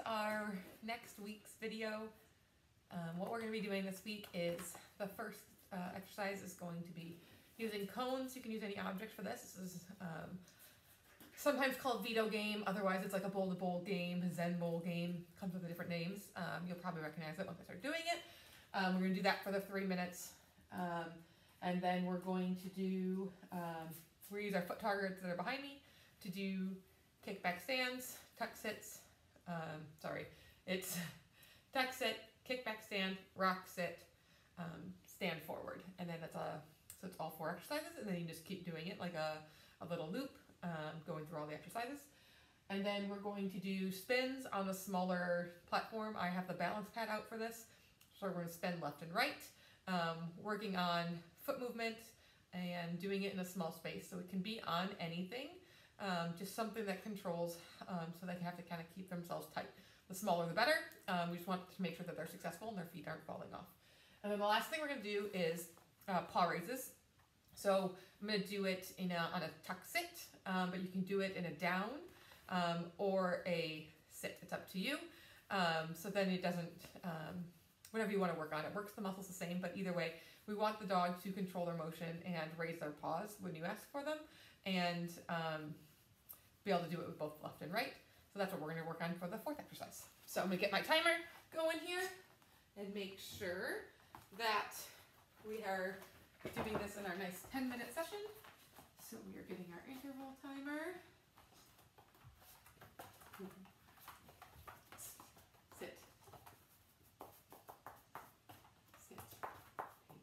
our next week's video. What we're going to be doing this week is the first exercise is going to be using cones. You can use any object for this. This is sometimes called veto game. Otherwise, it's like a bowl-to-bowl game, a Zen bowl game. Comes with different names. You'll probably recognize it once I start doing it. We're going to do that for the 3 minutes. And then we're going to do, we use our foot targets that are behind me to do kickback stands, tuck sits, it's tuck sit, kickback stand, rock sit, stand forward. And then that's so it's all 4 exercises, and then you just keep doing it like a little loop, going through all the exercises. And then we're going to do spins on a smaller platform. I have the balance pad out for this. So we're going to spin left and right, working on foot movement and doing it in a small space. So it can be on anything, just something that controls, so they have to kind of keep themselves tight. The smaller the better. We just want to make sure that they're successful and their feet aren't falling off. And then the last thing we're going to do is paw raises. So I'm going to do it on a tuck sit, but you can do it in a down or a sit. It's up to you. So then it doesn't, whatever you want to work on, it works the muscles the same, but either way, we want the dog to control their motion and raise their paws when you ask for them, and be able to do it with both left and right. So that's what we're going to work on for the 4th exercise. So I'm going to get my timer going here and make sure that we are doing this in our nice 10-minute session. So we are getting our interval timer. Sit. Sit. Thank you.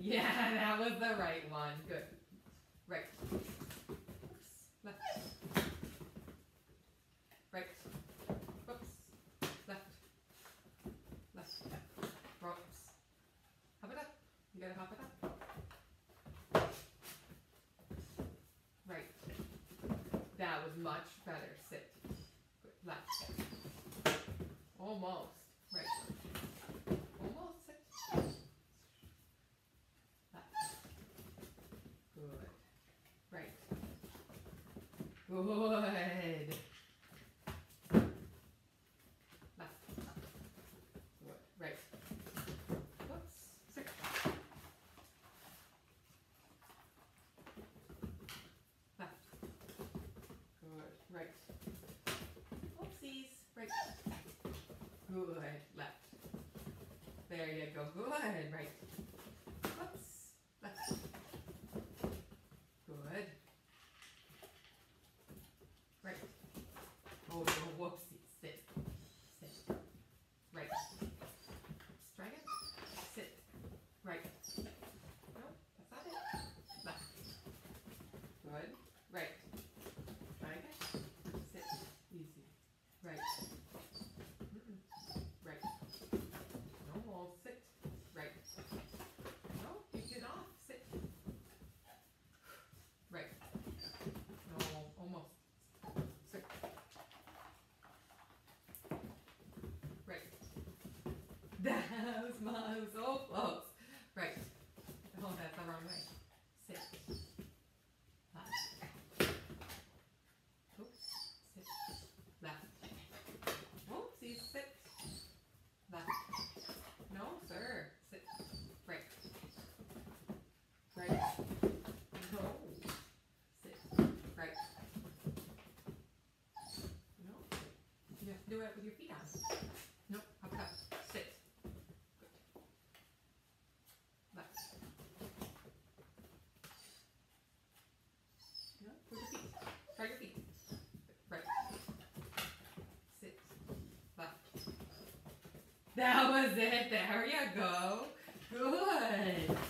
Yeah, that was the right one. Good. Right. Oops. Left. Right. Whoops. Left. Left. Whoops. Hop it up. You gotta hop it up. Right. That was much better. Sit. Good. Left. Almost. Right. Almost. Sit. Left. Good. Right. Good. Left. Good. Right. Whoops. Sit. Left. Good. Right. Oopsies. Right. Good. Left. There you go. Good. Right. Whoops. Left. Good. Right. Oh, no. Whoopsie. Sit. Sit. Right. Try again. Sit. Right. No, that's not it. Left. Good. Right. Try again. Sit. Easy. Right. Right. No more. Sit. Right. No, you get off. Sit. Right. No, almost. Sit. Right. That was so close. Right. Oh, that's the wrong way. Sit. Left. Oops. Sit. Left. Oopsies. Sit. Left. No, sir. Sit. Right. Right. No. Sit. Right. No. You have to do it with your feet on. Nope. Hop it up. Sit. Good. Left. No. With your feet. Try your feet. Right. Sit. Left. That was it. There you go. Good.